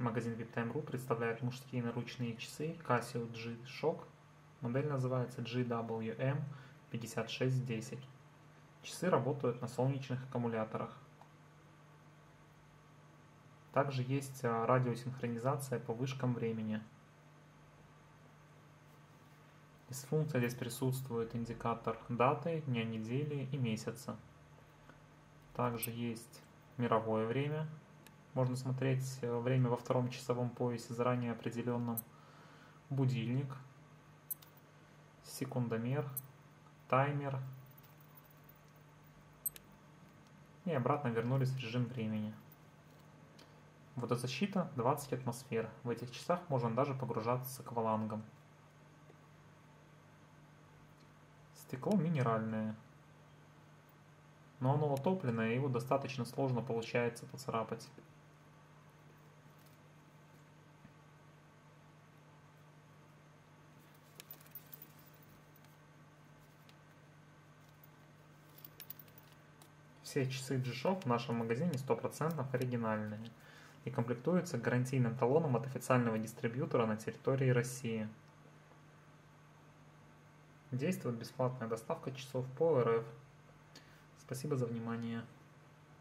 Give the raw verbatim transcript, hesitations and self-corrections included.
Магазин ви ай пи тайм точка ру представляет мужские наручные часы Casio G-Shock. Модель называется джи дабл ю эм пятьдесят шесть десять. Часы работают на солнечных аккумуляторах. Также есть радиосинхронизация по вышкам времени. Из функций здесь присутствует индикатор даты, дня недели и месяца. Также есть мировое время. Можно смотреть время во втором часовом поясе заранее определенном. Будильник, секундомер, таймер. И обратно вернулись в режим времени. Водозащита двадцать атмосфер. В этих часах можно даже погружаться с аквалангом. Стекло минеральное. Но оно утопленное, и его достаточно сложно получается поцарапать. Все часы G-Shock в нашем магазине сто процентов оригинальные и комплектуются гарантийным талоном от официального дистрибьютора на территории России. Действует бесплатная доставка часов по эр эф. Спасибо за внимание.